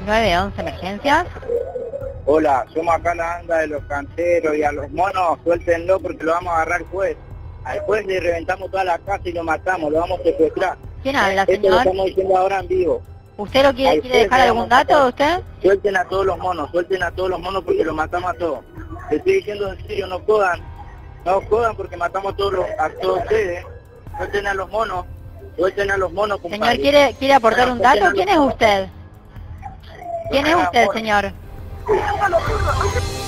911 Emergencias. Hola, somos acá la banda de los canceros y a los monos, suéltenlo porque lo vamos a agarrar al juez. Al juez le reventamos toda la casa y lo matamos, lo vamos a secuestrar. ¿Quién habla, Esto lo señor? estamos diciendo ahora en vivo. ¿Usted lo quiere Al juez dejar le algún vamos a dato, usted? Suelten a todos los monos, suelten a todos los monos porque los matamos a todos. Te estoy diciendo en serio, no jodan. No jodan porque matamos a todos ustedes. Suelten a los monos, compadre. Señor, ¿quiere aportar un dato? ¿Quién es usted? ¿Quién es usted, señor? Monos.